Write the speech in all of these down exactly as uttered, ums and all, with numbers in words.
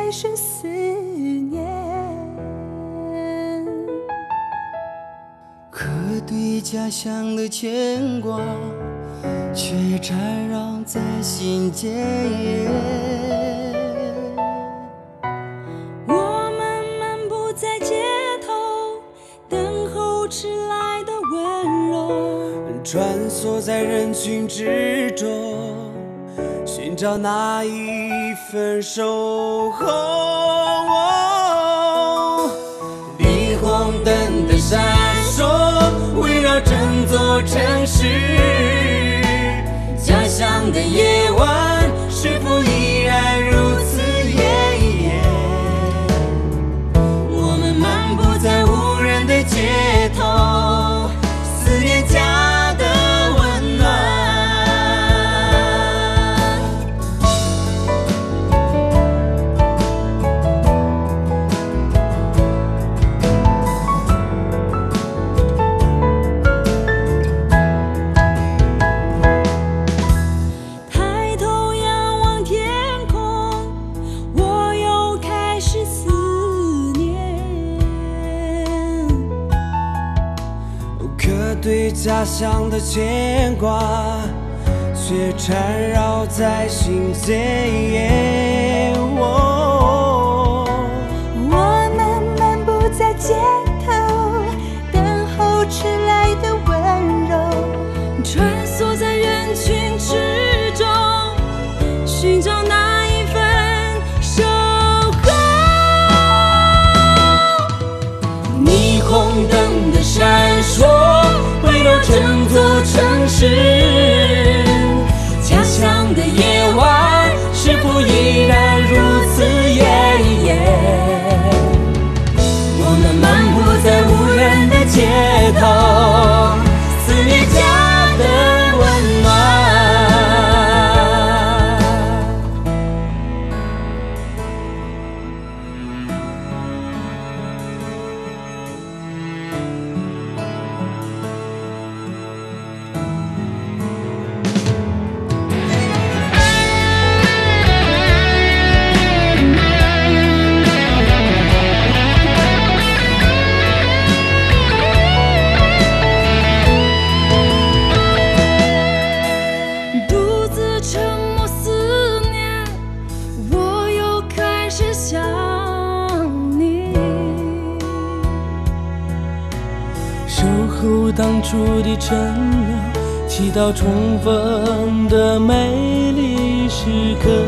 开始思念。 可对家乡的牵挂却缠绕在心间。 我们漫步在街头，等候迟来的温柔， 穿梭在人群之中，寻找那一份守候。霓虹灯的闪烁，围绕整座城市。家乡的夜晚，是否依然如此炎炎？我们漫步在无人的街头，思念家的温暖。 抬头仰望天空，我又开始思念。 可对家乡的牵挂，却缠绕在心间。哦， 我们漫步在街头，等候迟来的温柔，穿梭在人群之中，寻找那一份守候。 霓虹灯的闪烁，围绕整座城市。家乡的夜晚，是否依然如此炎炎？我们漫步在无人的街头，思念家的温暖。 独自沉默思念，我又开始想你。 守候当初的承诺，祈祷重逢的美丽时刻。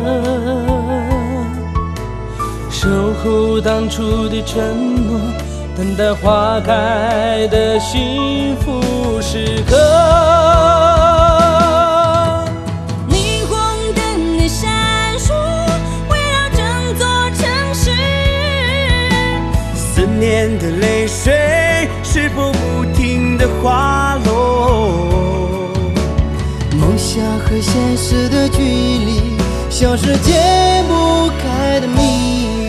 守候当初的承诺，等待花开的幸福时刻。 霓虹灯的闪烁，围绕整座城市。 思念的泪水，是否不停地滑落？梦想和现实的距离，像是解不开的谜语。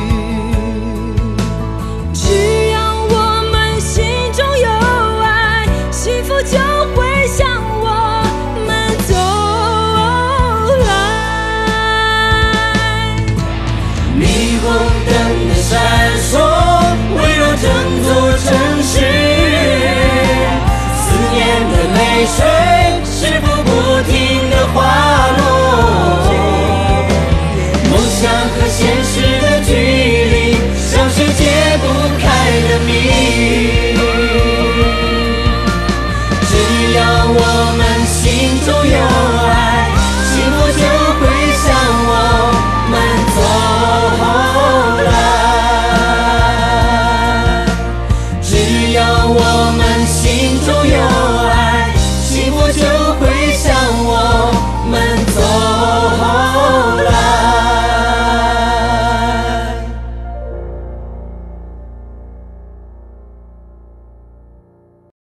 只要我们心中有爱，幸福就会向我们走来。 霓虹灯的闪烁，围绕整座城市。思念的泪水，